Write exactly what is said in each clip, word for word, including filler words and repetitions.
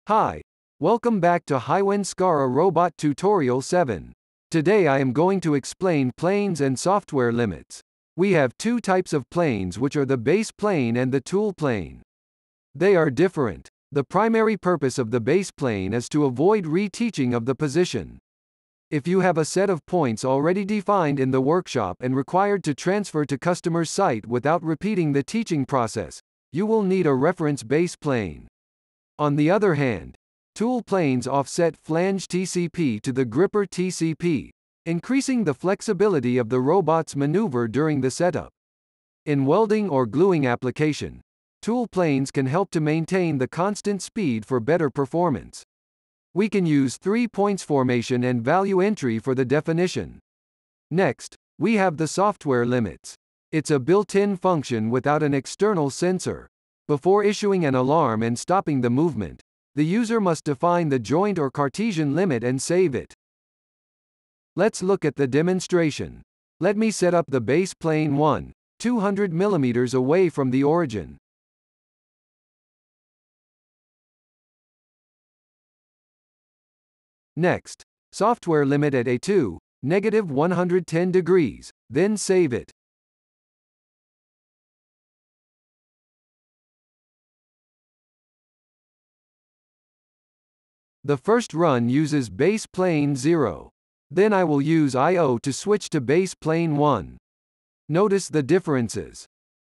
Hi. Welcome back to HIWIN Scara Robot Tutorial seven. Today I am going to explain planes and software limits. We have two types of planes, which are the base plane and the tool plane. They are different. The primary purpose of the base plane is to avoid reteaching of the position. If you have a set of points already defined in the workshop and required to transfer to customer's site without repeating the teaching process, you will need a reference base plane. On the other hand, tool planes offset flange T C P to the gripper T C P, increasing the flexibility of the robot's maneuver during the setup. In welding or gluing application, tool planes can help to maintain the constant speed for better performance. We can use three points formation and value entry for the definition. Next, we have the software limits. It's a built-in function without an external sensor. Before issuing an alarm and stopping the movement, the user must define the joint or Cartesian limit and save it. Let's look at the demonstration. Let me set up the base plane one, two hundred millimeters away from the origin. Next, software limit at A two, negative one hundred ten degrees, then save it. The first run uses base plane zero. Then I will use I O to switch to base plane one. Notice the differences.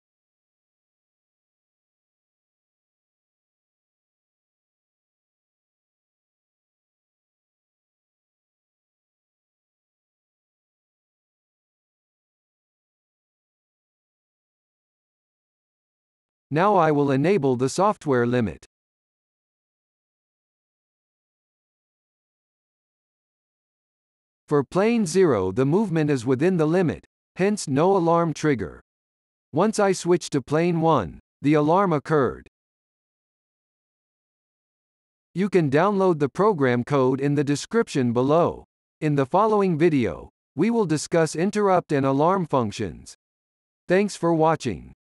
Now I will enable the software limit. For plane zero, the movement is within the limit, hence no alarm trigger. Once I switch to plane one, the alarm occurred. You can download the program code in the description below. In the following video, we will discuss interrupt and alarm functions. Thanks for watching.